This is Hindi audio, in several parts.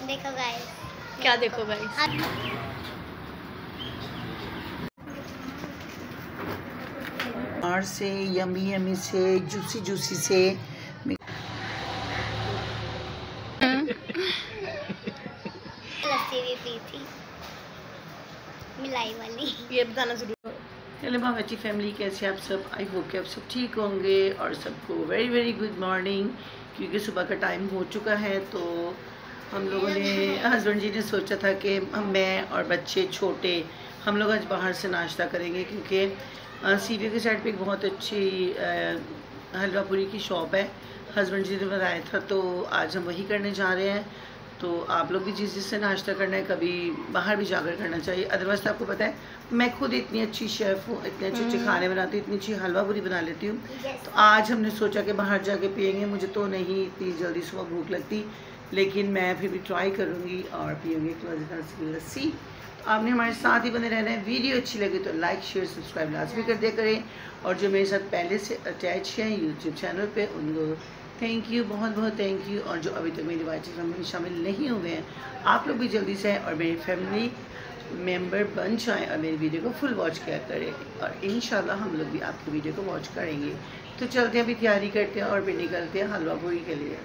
देखो गाइस, क्या देखो गाइस? और से यमी यमी से जूसी जूसी से लस्सी भी पी थी, मिलाई वाली। ये बताना जरूर। हेलो बाबाजी फैमिली, कैसे आप सब? आई होप कि आप सब ठीक होंगे और सबको वेरी वेरी गुड मॉर्निंग। क्योंकि सुबह का टाइम हो चुका है तो हम लोगों ने हस्बैंड जी ने सोचा था कि मैं और बच्चे छोटे हम लोग आज बाहर से नाश्ता करेंगे, क्योंकि सीरिया की साइड पे एक बहुत अच्छी हलवा पूरी की शॉप है। हस्बैंड जी ने बताया था तो आज हम वही करने जा रहे हैं। तो आप लोग भी जिससे नाश्ता करना है कभी बाहर भी जाकर करना चाहिए। अदरवाइज तो आपको पता है मैं खुद इतनी अच्छी शेफ़ हूँ, इतने अच्छे अच्छे खाने बनाती हूँ, इतनी अच्छी हलवा पूरी बना लेती हूँ। तो आज हमने सोचा कि बाहर जाके पियेंगे। मुझे तो नहीं इतनी जल्दी सुबह भूख लगती, लेकिन मैं फिर भी ट्राई करूँगी और पियेंगे एक मज़ेदार सी लस्सी। तो आपने हमारे साथ ही बने रहना है। वीडियो अच्छी लगे तो लाइक शेयर सब्सक्राइब लाजमी कर दिया करें। और जो मेरे साथ पहले से अटैच हैं यूट्यूब चैनल पे उनको थैंक यू, बहुत बहुत थैंक यू। और जो अभी तक मेरी वाचिस में शामिल नहीं हुए हैं आप लोग भी जल्दी से और मेरी फैमिली मेंबर बन जाएं और मेरी वीडियो को फुल वॉच किया करें। और इंशाल्लाह हम लोग भी आपकी वीडियो को वॉच करेंगे। तो चलते हैं, अभी तैयारी करते हैं और फिर निकलते हैं हलवा पूरी के लिए।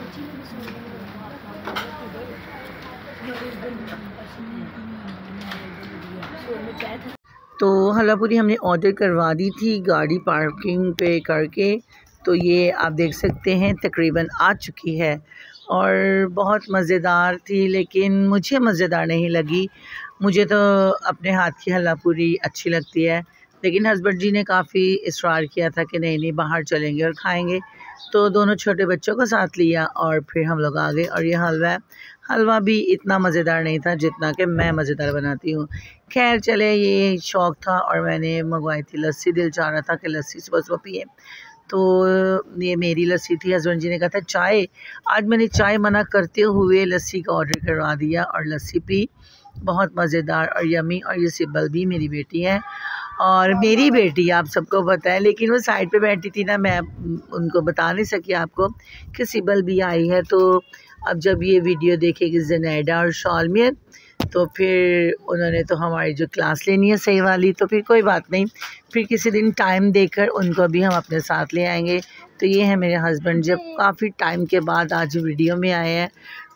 तो हलवा पूरी हमने ऑर्डर करवा दी थी गाड़ी पार्किंग पे करके। तो ये आप देख सकते हैं तकरीबन आ चुकी है और बहुत मज़ेदार थी, लेकिन मुझे मज़ेदार नहीं लगी। मुझे तो अपने हाथ की हलवा पूरी अच्छी लगती है, लेकिन हस्बैंड जी ने काफ़ी इसरार किया था कि नहीं नहीं बाहर चलेंगे और खाएंगे। तो दोनों छोटे बच्चों को साथ लिया और फिर हम लोग आ गए। और ये हलवा भी इतना मज़ेदार नहीं था जितना कि मैं मज़ेदार बनाती हूँ। खैर चले, ये शौक़ था और मैंने मंगवाई थी लस्सी। दिल चाह रहा था कि लस्सी सुबह सुबह पिए, तो ये मेरी लस्सी थी। हस्बैंड जी ने कहा था चाय, आज मैंने चाय मना करते हुए लस्सी का ऑर्डर करवा दिया और लस्सी पी, बहुत मज़ेदार और यमी। और ये सिब्बल भी मेरी बेटी है और मेरी बेटी आप सबको पता है, लेकिन वो साइड पे बैठी थी ना, मैं उनको बता नहीं सकी आपको कि सिब्बल भी आई है। तो अब जब ये वीडियो देखेगी ज़नैडा और शालमियत तो फिर उन्होंने तो हमारी जो क्लास लेनी है सही वाली, तो फिर कोई बात नहीं, फिर किसी दिन टाइम देकर उनको भी हम अपने साथ ले आएंगे। तो ये है मेरे हस्बैंड, जब काफ़ी टाइम के बाद आज वीडियो में आए हैं,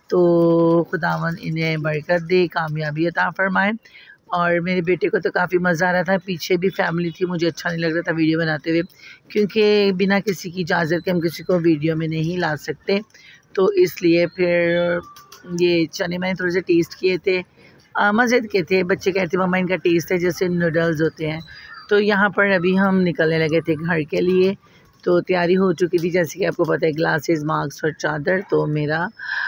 तो खुदावन इन्हें बरकत दे, कामयाबी अता फरमाए। और मेरे बेटे को तो काफ़ी मज़ा आ रहा था, पीछे भी फैमिली थी, मुझे अच्छा नहीं लग रहा था वीडियो बनाते हुए, क्योंकि बिना किसी की इजाज़त के हम किसी को वीडियो में नहीं ला सकते। तो इसलिए फिर ये चने मैंने थोड़े से टेस्ट किए थे, मज़े के थे। बच्चे कहते मम्मा इनका टेस्ट है जैसे नूडल्स होते हैं। तो यहाँ पर अभी हम निकलने लगे थे घर के लिए। तो तैयारी हो चुकी थी, जैसे कि आपको पता है, ग्लासेस, मास्क और चादर। तो मेरा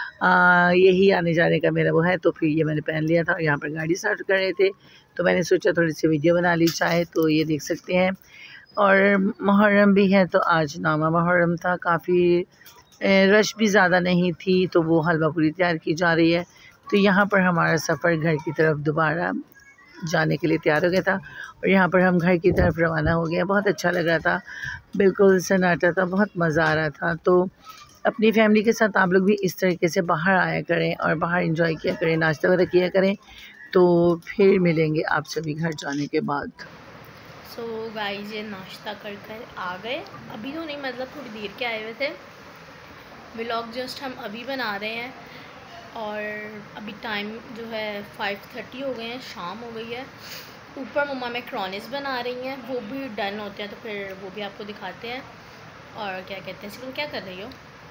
यही आने जाने का मेरा वो है, तो फिर ये मैंने पहन लिया था। और यहाँ पर गाड़ी स्टार्ट कर रहे थे तो मैंने सोचा थोड़ी सी वीडियो बना ली चाहे। तो ये देख सकते हैं, और मुहर्रम भी है तो आज नामा मुहर्रम था, काफ़ी रश भी ज़्यादा नहीं थी, तो वो हलवा पूरी तैयार की जा रही है। तो यहाँ पर हमारा सफ़र घर की तरफ दोबारा जाने के लिए तैयार हो गया था और यहाँ पर हम घर की तरफ रवाना हो गए। बहुत अच्छा लग रहा था, बिल्कुल सन्नाटा था, बहुत मज़ा आ रहा था। तो अपनी फैमिली के साथ आप लोग भी इस तरीके से बाहर आया करें और बाहर एंजॉय किया करें, नाश्ता वगैरह किया करें। तो फिर मिलेंगे आप सभी घर जाने के बाद। सो गाइस, ये नाश्ता कर आ गए, अभी तो नहीं, मतलब थोड़ी देर के आए हुए थे। व्लॉग जस्ट हम अभी बना रहे हैं और अभी टाइम जो है 5:30 हो गए हैं, शाम हो गई है। ऊपर मम्मा मैक्रोनीस बना रही हैं, वो भी डन होते हैं तो फिर वो भी आपको दिखाते हैं। और क्या कहते हैं, सिर्फ क्या कर रही हो?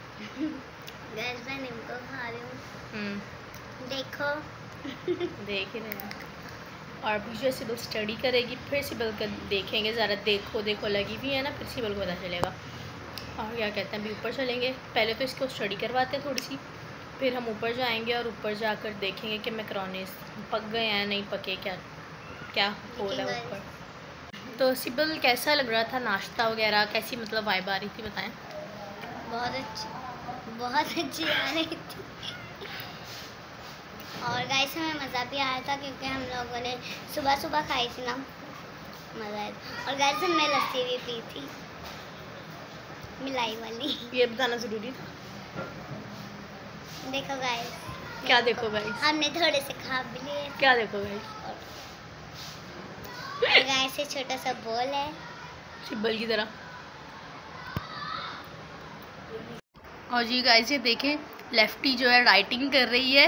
गैस मैं नींबू खा रही हूँ, देखो। देख ही रहे हैं। और अभी जो सिबल स्टडी करेगी, फिर सिबल का देखेंगे ज़रा, देखो देखो लगी हुई है ना, फिर सिबल को पता चलेगा। और क्या कहते हैं, अभी ऊपर चलेंगे, पहले तो इसको स्टडी करवाते हैं थोड़ी सी, फिर हम ऊपर जाएंगे और ऊपर जाकर देखेंगे कि मैक्रोनीस पक गए हैं नहीं पके, क्या क्या हो रहा है ऊपर। तो सिबल कैसा लग रहा था नाश्ता वगैरह, कैसी मतलब वाइब आ रही थी, बताएं। बहुत अच्छी आ रही थी और गाइस हमें मज़ा भी आया था, क्योंकि हम लोगों ने सुबह सुबह खाई थी ना, मज़ा आया था। और गाइस हमने लस्सी भी पी थी, मिलाई वाली। ये बताना ज़रूरी था। देखो गाइस, क्या देखो गाइस, हमने थोड़े से खा भी लिए। क्या देखो गाइस, गाय से छोटा सा बॉल है सिब्बल की तरह। और जी गाइस ये देखें, लेफ्टी जो है राइटिंग कर रही है।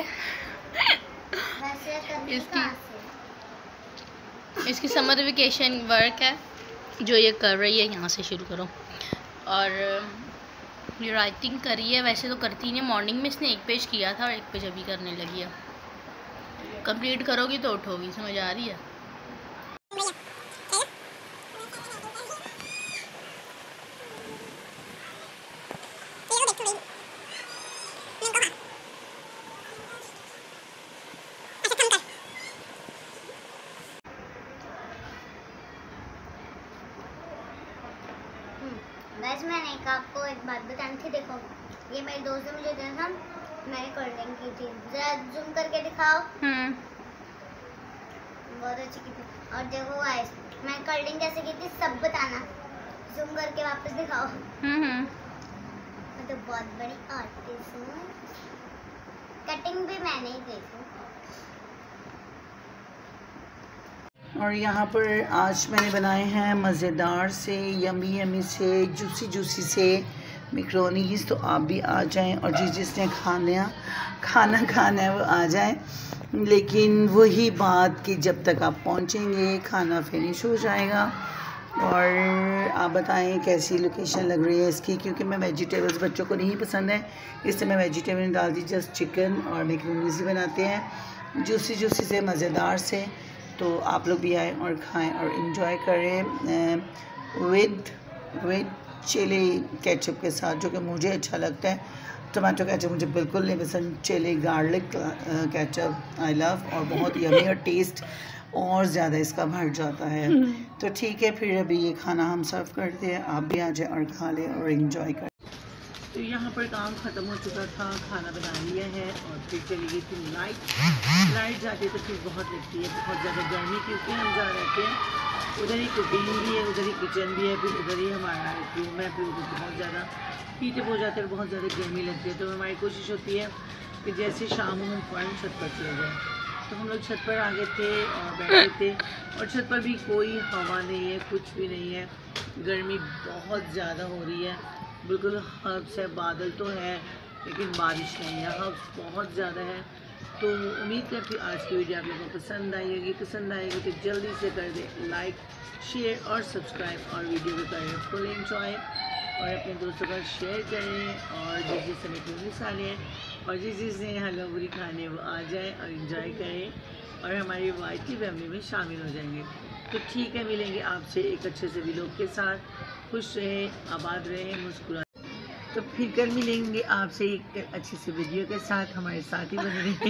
इसकी समर वेकेशन वर्क है जो ये कर रही है। यहाँ से शुरू करो। और ये राइटिंग करी है, वैसे तो करती नहीं, मॉर्निंग में इसने 1 पेज किया था और 1 पेज अभी करने लगी है। कंप्लीट करोगी तो उठोगी, समझ आ रही है। वैसे मैंने एक आपको एक बात बतानी थी। देखो ये मेरे दोस्त ने मुझे दिया था, मैंने कर्लिंग की थी। जरा जूम करके दिखाओ। बहुत अच्छी की थी। और देखो गाइस मैं कर्लिंग कैसे की थी सब बताना। जूम करके वापस दिखाओ। मैं तो बहुत बड़ी आर्टिस्ट हूँ। कटिंग भी मैंने ही की थी। और यहाँ पर आज मैंने बनाए हैं मज़ेदार से, यमी यमी से, जूसी जूसी से मैकरोनीज़। तो आप भी आ जाएं और जिसने खाना खाना है वो आ जाए। लेकिन वही बात कि जब तक आप पहुँचेंगे खाना फिनिश हो जाएगा। और आप बताएं कैसी लोकेशन लग रही है इसकी, क्योंकि मैं वेजिटेबल्स बच्चों को नहीं पसंद है, इसलिए मैं वेजिटेबल नहीं डालती, जस्ट चिकन और मैकरोनीज़ बनाते हैं जूसी जूसी से, मज़ेदार से। तो आप लोग भी आए और खाएं और इन्जॉय करें विद चिली केचप के साथ, जो कि मुझे अच्छा लगता है। टमाटो केचप मुझे बिल्कुल नहीं पसंद, chilli garlic ketchup I love. और बहुत यमी और टेस्ट और ज़्यादा इसका बढ़ जाता है। तो ठीक है, फिर अभी ये खाना हम सर्व करते हैं, आप भी आ जाए और खा लें और इन्जॉय करें। तो यहाँ पर काम ख़त्म हो चुका था, खाना बना लिया है और फिर चली गई थी लाइट जाती तो फिर बहुत लगती है, बहुत ज़्यादा गर्मी, क्योंकि हम जा रहे थे उधर ही कुकिंग भी है, उधर ही किचन भी है, फिर उधर ही हमारा रूम है, फिर उधर बहुत ज़्यादा हीटअप हो जाता है, बहुत ज़्यादा गर्मी लगती है। तो हमारी कोशिश होती है कि जैसे शाम को हम फ़ौरन छत पर चले जाएँ। तो हम लोग छत पर आ गए थे और बैठे थे, और छत पर भी कोई हवा नहीं है, कुछ भी नहीं है, गर्मी बहुत ज़्यादा हो रही है, बिल्कुल हब्स है, बादल तो है लेकिन बारिश नहीं है, हब्स बहुत ज़्यादा है। तो उम्मीद करती हूँ आज की वीडियो आप लोगों को पसंद आएगी तो जल्दी से कर दें लाइक, शेयर और सब्सक्राइब, और वीडियो को करें फुल एंजॉय और अपने दोस्तों का शेयर करें। और जिसने मैकरोनीज़ खाने हैं और जिसने हलवा पूरी खाने वो आ जाए और इन्जॉय करें और हमारी वाइटी फैमिली में शामिल हो जाएंगे। तो ठीक है, मिलेंगे आपसे एक अच्छे से व्लॉग के साथ। खुश रहें, आबाद रहें, मुस्कुराएं। तो फिर कल मिलेंगे आपसे एक अच्छी सी वीडियो के साथ, हमारे साथ ही बने रहें।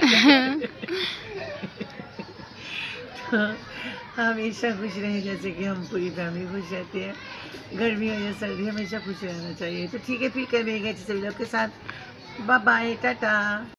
तो हमेशा खुश रहें, जैसे कि हम पूरी फैमिली खुश रहते हैं, गर्मी हो या सर्दी हमेशा खुश रहना चाहिए। तो ठीक है, फिर कल मिलेंगे अच्छे से व्लॉग के साथ। Bye bye, Tata.